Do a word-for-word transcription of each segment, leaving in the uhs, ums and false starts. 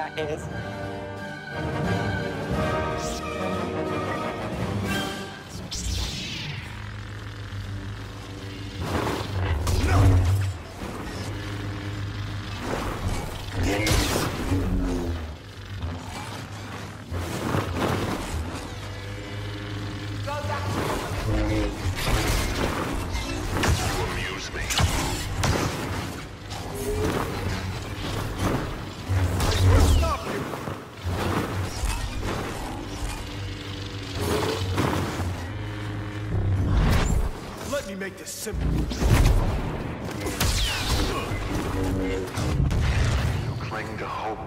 that is. Make this simple. You cling to hope.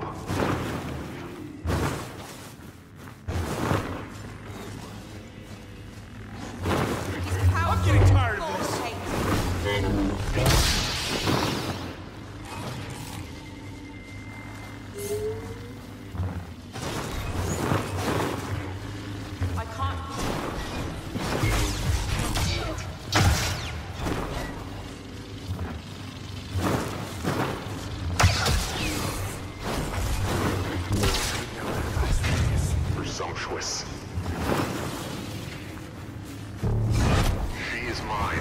I'm getting tired of this. I can't. Presumptuous. She is mine.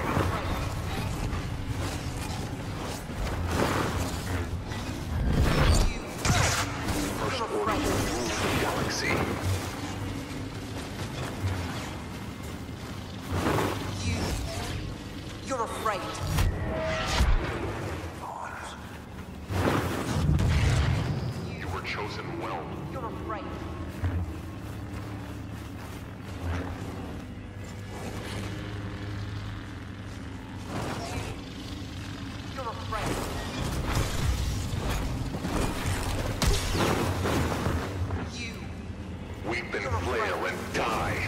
First order will rule the galaxy. You. You're afraid. You were chosen well. You're afraid. You're afraid. You. Weep and flail and die.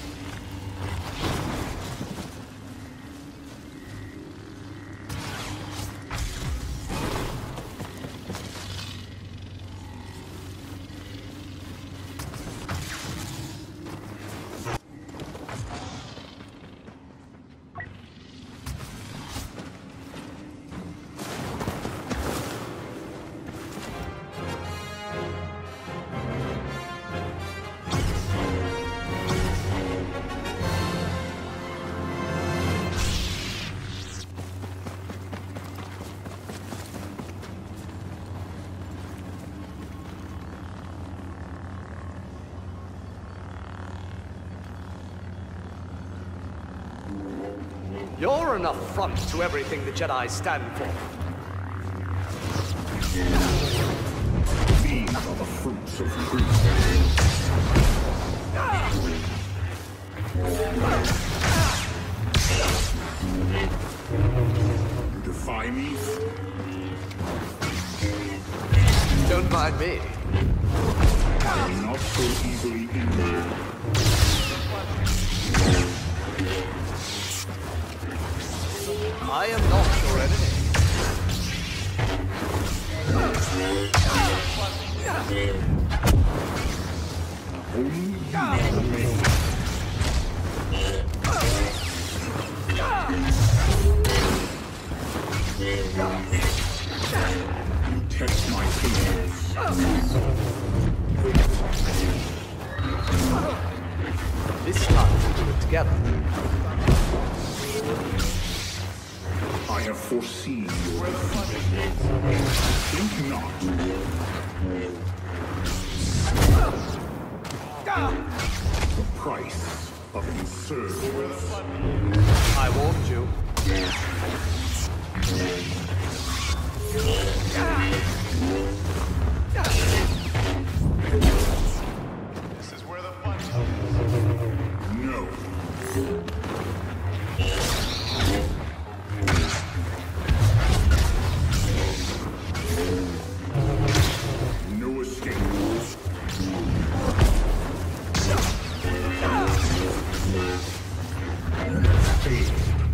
You're an affront to everything the Jedi stand for. These are the fruits of Grievous. You defy me? Don't mind me. I'm not so easily injured. I am not your enemy. Only you remain. You test my patience. This time we'll do it together. I have foreseen your defeat. Think not. The price of insurgence. I warned you. This is where the fun comes. No. No escape. Faith.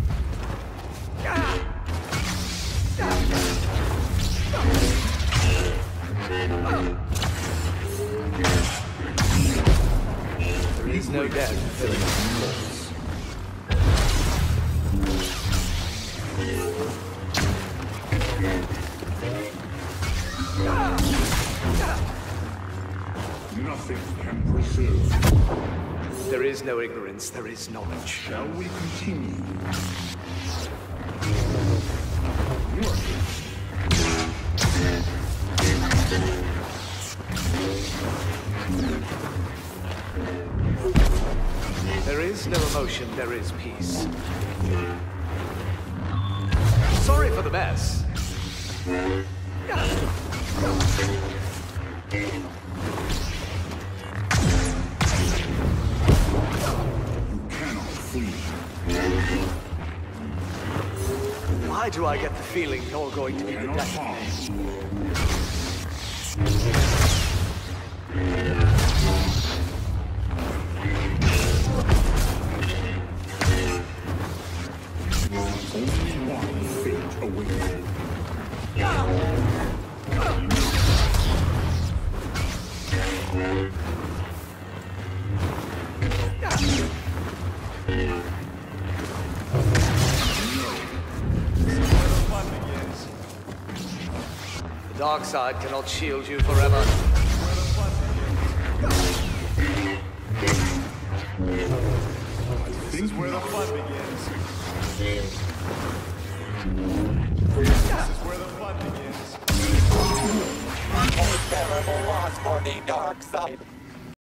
There is no death filling the walls. and preserve. There is no ignorance, there is knowledge. Shall we continue? There is no emotion, there is peace. Sorry for the mess. Why do I get the feeling you're going to be the death of me? Only one fate awaits. The dark side cannot shield you forever. This is where the fun begins. This is where the fun begins. Terrible loss for the dark side.